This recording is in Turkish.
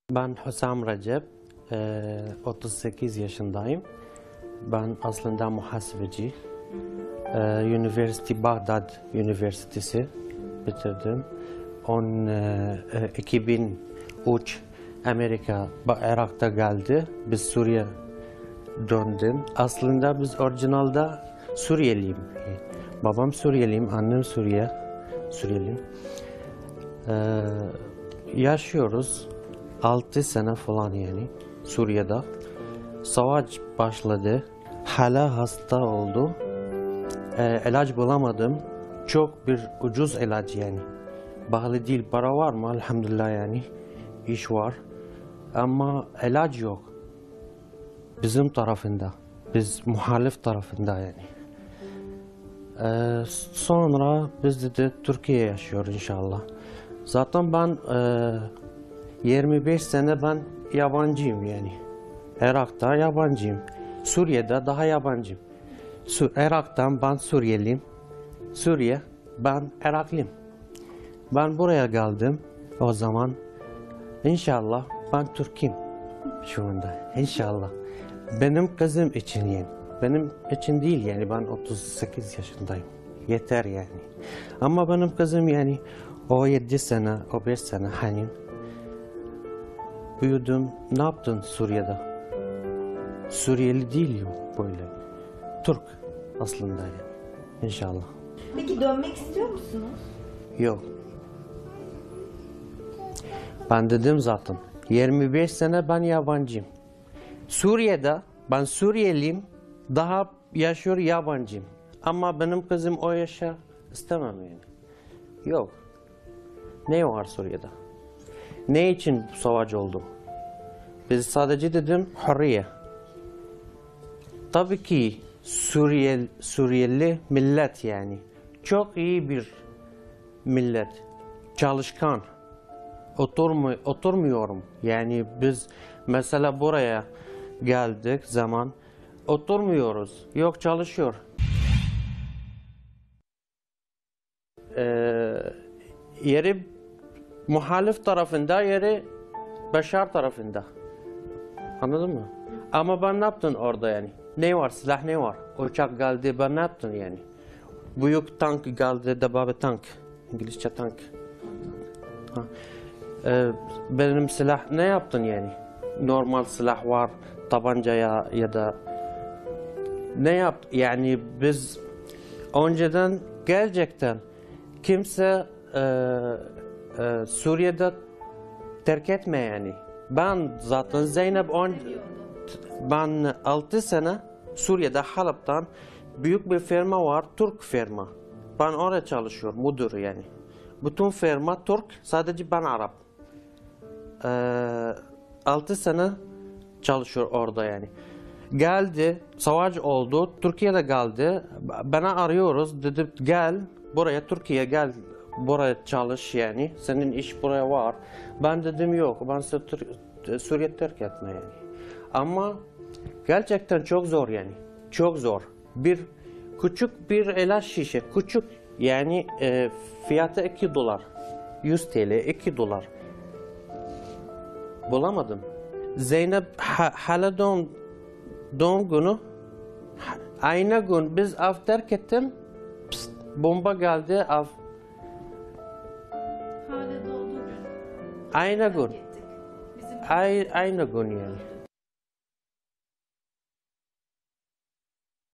Ben Hüsam Recep, 38 yaşındayım. Ben aslında muhasebeci. Bağdat Üniversitesi bitirdim. 2003 Amerika, Irak'ta geldi. Biz Suriye döndüm. Aslında biz orijinalde Suriyeliyim. Babam Suriyeliyim, annem Suriyeliyim. Yaşıyoruz. 6 sene falan yani Suriye'de. Savaş başladı. Hala hasta oldu. İlaç bulamadım. Çok bir ucuz ilaç yani. Pahalı değil. Para var mı? Elhamdülillah yani. İş var. Ama ilaç yok. Bizim tarafında. Biz muhalif tarafında yani. Sonra biz de Türkiye yaşıyor inşallah. Zaten ben 25 sene ben yabancıyım yani. Irak'ta yabancıyım. Suriye'de daha yabancıyım. Irak'tan ben Suriyeliyim. Suriye, ben Iraklıyım. Ben buraya geldim o zaman. İnşallah ben Türk'üm şu anda. İnşallah. Benim kızım için yani. Benim için değil yani, ben 38 yaşındayım. Yeter yani. Ama benim kızım yani o 7 sene, o 5 sene hani büyüdüm. Ne yaptın Suriye'de? Suriyeli değil böyle. Türk aslında yani. İnşallah. Peki dönmek istiyor musunuz? Yok. Ben dedim zaten. 25 sene ben yabancıyım. Suriye'de ben Suriyeliyim. Daha yaşıyor yabancıyım. Ama benim kızım o yaşa istemem yani. Yok. Ne var Suriye'de? Ne için bu savaş oldu? Biz sadece dedim hürriye. Tabii ki Suriyeli millet yani. Çok iyi bir millet. Çalışkan. Oturmuyorum. Yani biz mesela buraya geldik zaman oturmuyoruz. Yok, çalışıyor. Yeri muhalif tarafında, yeri Beşar tarafında. Anladın mı? Ama ben ne yaptın orada yani? Ne var? Silah ne var? Uçak geldi, ben ne yaptın yani? Büyük tank geldi, dabbe tank. İngilizce tank. Ha. Benim silah ne yaptın yani? Normal silah var, tabanca ya da ne yaptın? Yani biz önceden gerçekten kimse Suriye'de terk etme yani. Ben zaten ben 6 sene Suriye'de Halep'ten büyük bir firma var, Türk firma. Ben orada çalışıyorum, müdür yani. Bütün firma Türk, sadece ben Arap. 6 sene çalışıyor orada yani. Geldi, savaş oldu, Türkiye'de geldi. Bana arıyoruz, dedi gel buraya, Türkiye gel, buraya çalış yani. Senin iş buraya var. Ben dedim yok, ben Suriye terk etme yani. Ama gerçekten çok zor yani. Çok zor. Küçük bir ilaç şişe, küçük yani fiyatı 2 dolar. 100 TL, 2 dolar. Bulamadım. Zeynep hala doğum günü. Aynı gün biz ev terk ettim. Pst, bomba geldi ev. Hala doğduğu gün. Aynı gün. Bizim Aynı gün yani.